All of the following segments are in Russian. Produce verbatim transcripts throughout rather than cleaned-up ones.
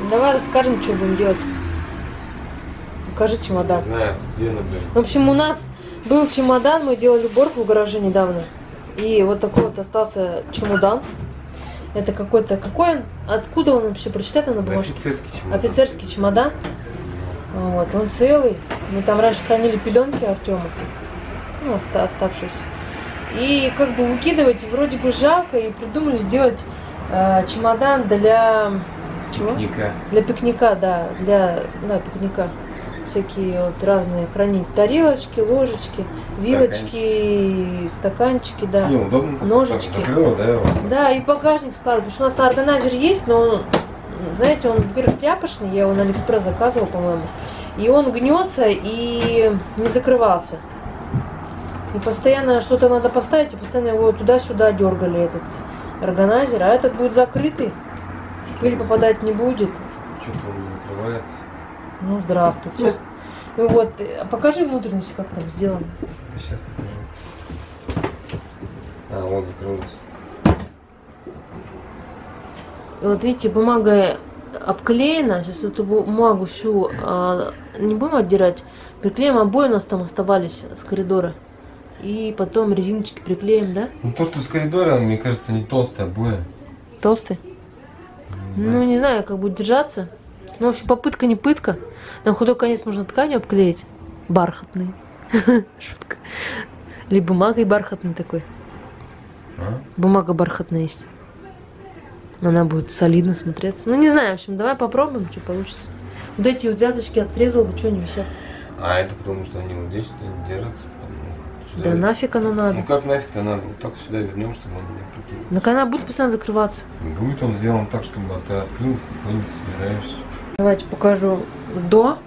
Давай расскажем, что будем делать. Покажи чемодан. Не знаю, где например. В общем, у нас был чемодан, мы делали уборку в гараже недавно. И вот такой вот остался чемодан. Это какой-то, какой он? Откуда он вообще? Прочитать на бумажке? Офицерский чемодан. Офицерский чемодан. Вот, он целый. Мы там раньше хранили пеленки Артема. Ну, оста оставшиеся. И как бы выкидывать вроде бы жалко. И придумали сделать э, чемодан для... Чего? Пикника. Для пикника, да. Для, да, пикника. Всякие вот разные хранить тарелочки, ложечки, вилочки, стаканчики, да, Не, удобно, ножички. Так, закрыла, да, его? Да, и в багажник складывать, потому что у нас органайзер есть, но он, знаете, он, во-первых, тряпочный, я его на Алиэкспресс заказывала, по-моему, и он гнется и не закрывался. И постоянно что-то надо поставить, и постоянно его туда-сюда дергали, этот органайзер, а этот будет закрытый, пыль попадать не будет. Что-то он не закрывается. Ну, здравствуйте. Ну вот, покажи внутренности, как там сделано. Сейчас покажу. А, вот закрылся. Вот видите, бумага обклеена. Сейчас эту бумагу всю а, не будем отдирать. Приклеим, обои у нас там оставались с коридора. И потом резиночки приклеим, да? Ну то, что с коридора, мне кажется, не толстая обои. Толстый? Не Ну, не знаю, как будет держаться. Ну, в общем, попытка не пытка. На худой конец можно тканью обклеить. Бархатный. Шутка. Либо бумагой бархатной такой. А? Бумага бархатная есть. Она будет солидно смотреться. Ну, не знаю, в общем, давай попробуем, что получится. Вот эти вот вязочки отрезал бы, что они висят. А это потому, что они вот здесь держатся. Да нафиг оно надо. Ну как нафиг-то надо? Вот так сюда вернем, чтобы он не прикинул. Так она будет постоянно закрываться. Будет он сделан так, чтобы ты открыл, спокойно собираешься. Давайте покажу до.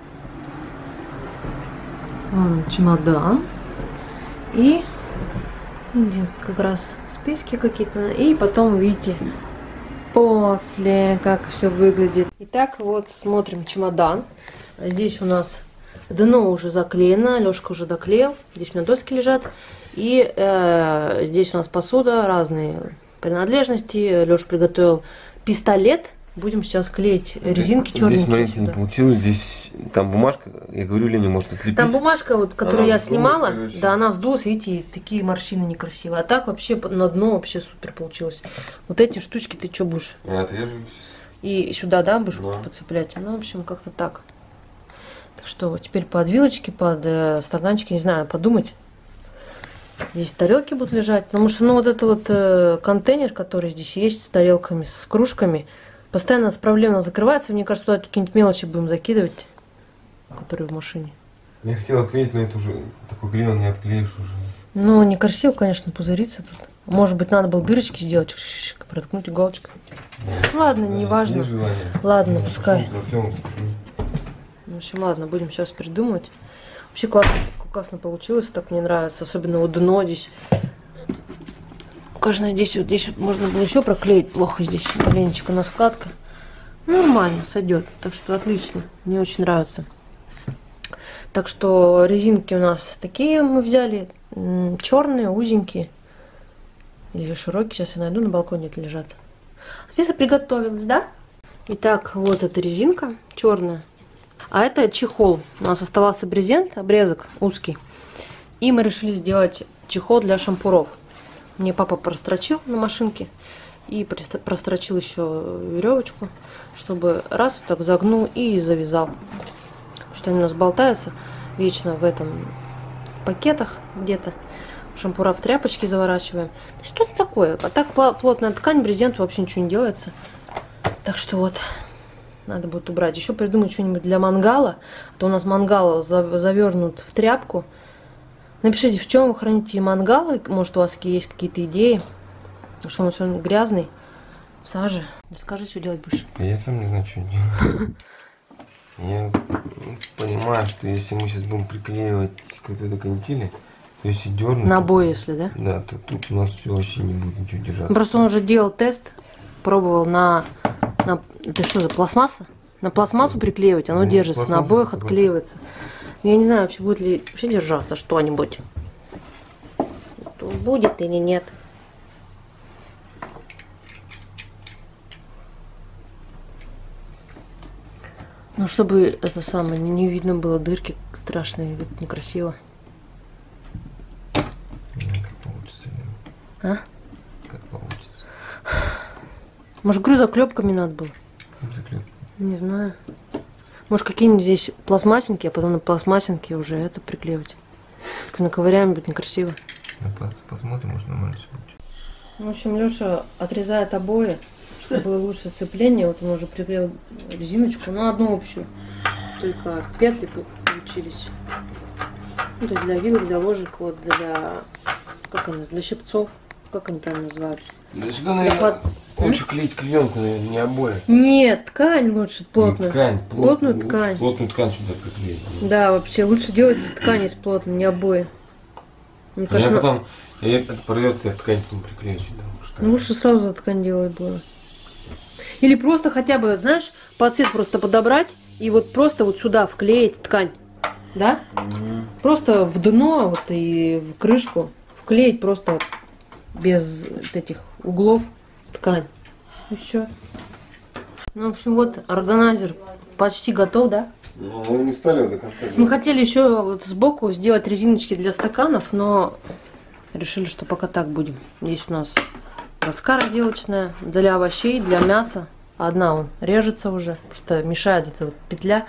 Вон чемодан. И где как раз списки какие-то. И потом увидите после, как все выглядит. Итак, вот смотрим чемодан. Здесь у нас дно уже заклеено. Лёшка уже доклеил. Здесь у меня доски лежат. И э, здесь у нас посуда, разные принадлежности. Лёша приготовил пистолет. Будем сейчас клеить резинки черненькие. Здесь, смотрите, не получилось. Здесь там бумажка, я говорю, Лене, может отлепить. Там бумажка, вот, которую она я снимала, короче. да, она сдулась, видите, и такие морщины некрасивые. А так вообще на дно вообще супер получилось. Вот эти штучки ты что будешь? Я отрежу сейчас. И сюда, да, будешь Да. подцеплять? Ну, в общем, как-то так. Так что вот теперь под вилочки, под э, стаканчики, не знаю, подумать. Здесь тарелки будут лежать. Потому что, ну, вот это вот э, контейнер, который здесь есть, с тарелками, с кружками, постоянно с проблемой закрывается. Мне кажется, туда какие-нибудь мелочи будем закидывать, которые в машине. Я хотел отклеить, но это уже такой клеен не отклеишь уже. Ну, некрасиво, конечно, пузыриться тут. Может быть, надо было дырочки сделать, чик-чик-чик, проткнуть иголочкой. Ну, Ладно, да, неважно. есть желание. Ладно, Ну, пускай. потом заклеим. В общем, ладно, будем сейчас придумывать. Вообще классно, классно получилось, так мне нравится. Особенно вот дно здесь. Кажется, здесь вот здесь вот можно было еще проклеить. Плохо здесь маленечко на складка. Нормально, сойдет. Так что отлично. Мне очень нравится. Так что резинки у нас такие мы взяли. Черные, узенькие. Или широкие. Сейчас я найду, на балконе это лежат. Лиза приготовилась, да? Итак, вот эта резинка черная. А это чехол. У нас оставался брезент, обрезок узкий. И мы решили сделать чехол для шампуров. Мне папа прострочил на машинке. И прострочил еще веревочку, чтобы раз вот так загнул и завязал. Потому что они у нас болтаются вечно в этом, в пакетах где-то. Шампура в тряпочки заворачиваем. Что-то такое. А так плотная ткань, брезент вообще ничего не делается. Так что вот, надо будет убрать. Еще придумать что-нибудь для мангала. А то у нас мангал завернут в тряпку. Напишите, в чем вы храните мангалы. Может, у вас есть какие-то идеи. Потому что он все грязный, в саже. Скажи, что делать будешь. Я сам не знаю, что делать. Я понимаю, что если мы сейчас будем приклеивать какой-то канители, то если дернуть... На обои, если, да? Да, то тут у нас все вообще не будет ничего держаться. Просто он уже делал тест, пробовал на... на это что за пластмасса? На пластмассу приклеивать, оно ну, держится, на обоях отклеивается. Я не знаю, вообще будет ли вообще держаться что-нибудь. Будет или нет. Ну, чтобы это самое, не, не видно было дырки страшные, это некрасиво. Ну, как получится. А? Как получится. Может, говорю, заклепками надо было? Заклеп. Не знаю. Может, какие-нибудь здесь пластмассинки, а потом на пластмассинке уже это приклеивать. Так наковыряем, будет некрасиво. Ну, посмотрим, может, нормально все будет. В общем, Леша отрезает обои, чтобы было лучше сцепление. Вот он уже приклеил резиночку, но одну общую. Только петли получились. Ну, то для вилок, для ложек, вот для, как они, для щипцов. Как они правильно называются? Да сюда, наверное, под... лучше клеить клеенку, наверное, не обои. Нет, ткань лучше, плотную. Ткань, плотную лучше ткань. Плотную ткань сюда приклеить. Да, вообще лучше делать из ткани из плотной, не обои. Мне А я кажется, потом, я это порвется, я ткань потом приклею сюда. Что ну, лучше сразу ткань делать было. Или просто хотя бы, знаешь, под цвет просто подобрать и вот просто вот сюда вклеить ткань. Да? Mm-hmm. Просто в дно вот и в крышку вклеить просто без вот этих углов ткань. И все. Ну, в общем, вот органайзер почти готов, да? Ну, мы не стали до конца. Мы хотели еще вот сбоку сделать резиночки для стаканов, но решили, что пока так будем. Здесь у нас доска разделочная для овощей, для мяса. Одна он режется уже, потому что мешает эта вот петля.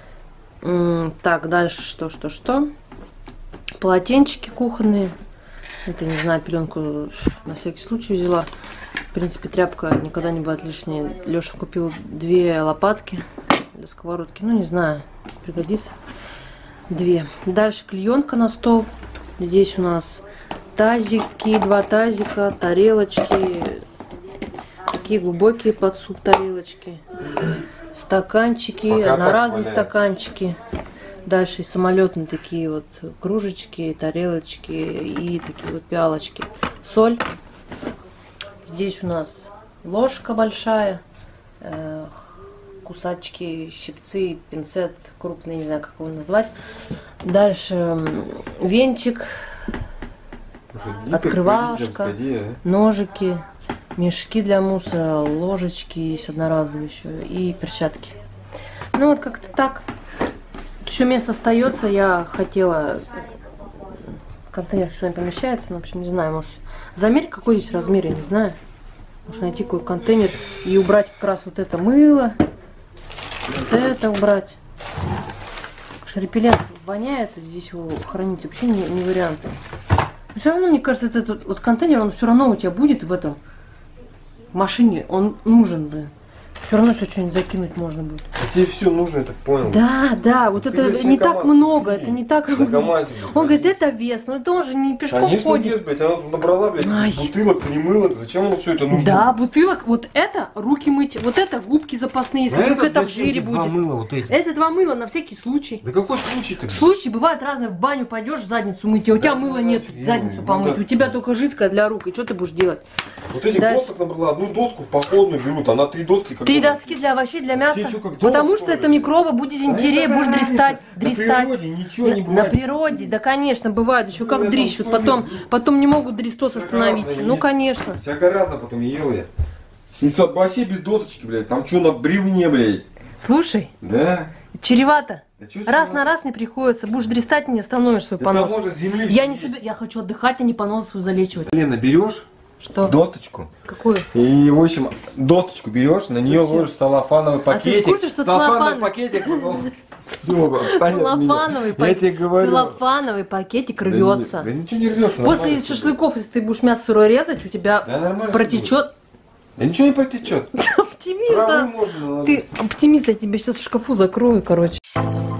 Так, дальше что, что, что. Полотенчики кухонные. Это, не знаю, пеленку на всякий случай взяла. В принципе, тряпка никогда не бывает лишней. Леша купил две лопатки для сковородки. Ну, не знаю, пригодится. Две. Дальше клеенка на стол. Здесь у нас тазики, два тазика, тарелочки. Такие глубокие под суп тарелочки. Стаканчики, Пока одноразовые стаканчики. Дальше самолетные такие вот кружечки, тарелочки и такие вот пиалочки. Соль. Здесь у нас ложка большая, э, кусачки, щипцы, пинцет крупный, не знаю, как его назвать. Дальше венчик, Ходи, открывашка, ходи, а? ножики, мешки для мусора, ложечки есть одноразовые еще и перчатки. Ну вот как-то так. Еще место остается, я хотела, контейнер с вами помещается, но в общем не знаю, может замерь какой здесь размер, я не знаю. Может найти какой контейнер и убрать как раз вот это мыло, вот это убрать. Репеллент воняет, здесь его хранить вообще не, не вариант. Но все равно, мне кажется, этот вот контейнер, он все равно у тебя будет в этом в машине, он нужен, блин. Все равно все что-нибудь закинуть можно будет. А тебе все нужно, я так понял. Да, да, вот ты это не так много, это не так много. Он говорит, это вес, но это тоже не пешком Конечно, ходит. вес, блядь, она тут набрала, блядь, Ай. бутылок, не мыла, зачем оно все это нужно? Да, бутылок, вот это руки мыть, вот это губки запасные, если А вдруг этот это в зачем жире тебе два будет. мыла вот эти? Это два мыла на всякий случай. Да какой случай-то? Случаи бывают разные, в баню пойдешь задницу мыть, а у тебя Да, мыла ну, нет, нафиг, задницу ну, помыть, да. у тебя только жидкая для рук, и что ты будешь делать? Вот этих Дальше. досок набрала, одну доску в походную берут, она три доски как Ты бы- доски для овощей, для мяса, Тебе чё, как дома, потому что что ли? это микробы, будет дизентерия, Да будешь какая дрестать, разница? дрестать. На природе ничего не На, на бывает. природе, да, конечно, бывает, еще Ну, как это дрищут, условия. потом, потом не могут дрестос Всякое остановить. разное Ну, есть. конечно. Всякое разное потом ел я. И со- вообще без досочки, блядь, там что на бревне, блядь? Слушай, Да? чревато. Да чё Раз чё на раз не приходится, будешь дрестать, не остановишь свой Да там понос. можно земли Я всё не есть. себе, я хочу отдыхать, а не понос свой залечивать. Лена, берешь Что? досточку. Какую? И, в общем, досточку берешь, на нее Зачем? ложишь салофановый пакетик. курсе, что салофановый целлофан- пакетик. ну, всё, отстань от меня. Целлофановый, Я пак- тебе говорю. целлофановый пакетик Да не- рвется. Да ничего не рвется. После нормально всё шашлыков, если ты будешь мясо сырое резать, у тебя Да нормально всё протечет. Да ничего не протечет. Оптимист, Травы да. можно наложить. Ты оптимист, я тебя сейчас в шкафу закрою, короче.